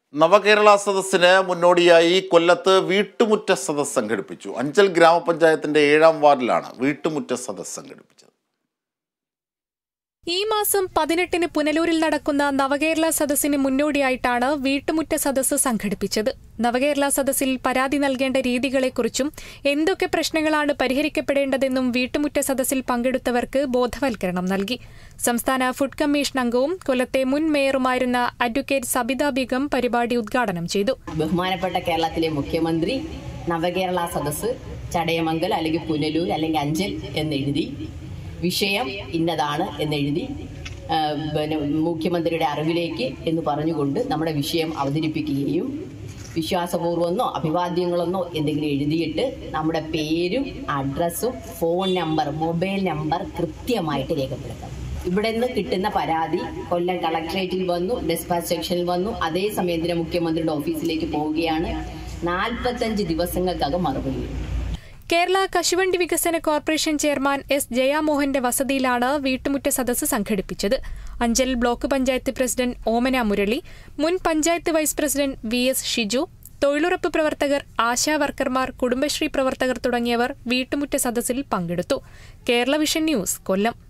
നവകേരള സദസ്സിന് മുന്നോടിയായി കൊല്ലത്ത് വീട്ടുമുറ്റ സദസ്സ് സംഘടിപ്പിച്ചു. അഞ്ചൽ ഗ്രാമപഞ്ചായത്തിന്റെ 7ാം വാർഡിലാണ് വീട്ടുമുറ്റ സദസ്സ് സംഘടിപ്പിച്ചത്. ഈ മാസം 18-ന് പുനലൂരിൽ നടക്കുന്ന നവകേരള സദസ്സിന് മുന്നോടിയായിട്ടാണ് വീട്ടുമുറ്റ സദസ്സ് സംഘടിപ്പിച്ചത്. നവകേരള സദസ്സിൽ പരാതി നൽകേണ്ട രീതികളെക്കുറിച്ചും എന്തൊക്കെ പ്രശ്നങ്ങളാണ് പരിഹരിക്കപ്പെടേണ്ടതെന്നും വീട്ടുമുറ്റ സദസ്സിൽ പങ്കെടുത്തവർക്ക് ബോധവൽക്കരണം നൽകി. സംസ്ഥാന ഫുഡ് കമ്മീഷൻ അംഗവും കൊല്ലത്തെ മുൻ മേയറുമായിരുന്ന അഡ്വക്കേറ്റ് സബിത ബീഗം പരിപാടി ഉദ്ഘാടനം ചെയ്തു. ബഹുമാനപ്പെട്ട കേരളത്തിലെ മുഖ്യമന്ത്രി നവകേരള സദസ്സ് ചടയമംഗൽ അല്ലെങ്കിൽ പുനലൂർ അല്ലെങ്കിൽ അഞ്ചൽ എന്നെഴുതി, വിഷയം ഇന്നതാണ് എന്നെഴുതി മുഖ്യമന്ത്രിയുടെ അറിവിലേക്ക് എന്ന് പറഞ്ഞുകൊണ്ട് നമ്മുടെ വിഷയം അവതരിപ്പിക്കുകയും വിശ്വാസപൂർവ്വമെന്നോ അഭിവാദ്യങ്ങളെന്നോ എന്തെങ്കിലും എഴുതിയിട്ട് നമ്മുടെ പേരും അഡ്രസ്സും ഫോൺ നമ്പർ മൊബൈൽ നമ്പർ കൃത്യമായിട്ട് രേഖപ്പെടുത്തണം. ഇവിടെ നിന്ന് കിട്ടുന്ന പരാതി കൊല്ലം കളക്ടറേറ്റിൽ വന്നു, ഡിസ്പാച്ച് സെക്ഷനിൽ വന്നു, അതേ സമയത്തിന് മുഖ്യമന്ത്രിയുടെ ഓഫീസിലേക്ക് പോവുകയാണ്. 45 ദിവസങ്ങൾക്കകം മറുപടി. കേരള കശുവണ്ടി വികസന കോർപ്പറേഷൻ ചെയർമാൻ എസ് ജയാമോഹന്റെ വസതിയിലാണ് വീട്ടുമുറ്റ സദസ്സ് സംഘടിപ്പിച്ചത്. അഞ്ചൽ ബ്ലോക്ക് പഞ്ചായത്ത് പ്രസിഡന്റ് ഓമന മുരളി, മുൻ panchayat vice president VS Shiju, തൊഴിലുറപ്പ് പ്രവർത്തകർ, ആശാ വർക്കർമാർ, കുടുംബശ്രീ പ്രവർത്തകർ തുടങ്ങിയവർ വീട്ടുമുറ്റ സദസ്സിൽ പങ്കെടുത്തു. കേരള വിഷൻ ന്യൂസ്, കൊല്ലം.